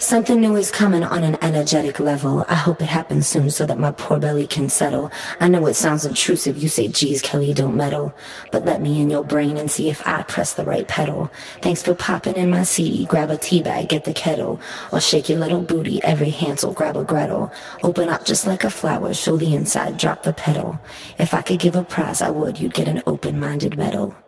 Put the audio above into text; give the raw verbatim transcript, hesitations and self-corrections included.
Something new is coming on an energetic level. I hope it happens soon so that my poor belly can settle. I know it sounds intrusive, you say, geez, Kellee, don't meddle. But let me in your brain and see if I press the right pedal. Thanks for popping in my C D, grab a tea bag, get the kettle. Or shake your little booty, every Hansel, grab a Gretel. Open up just like a flower, show the inside, drop the petal. If I could give a prize, I would, you'd get an open-minded medal.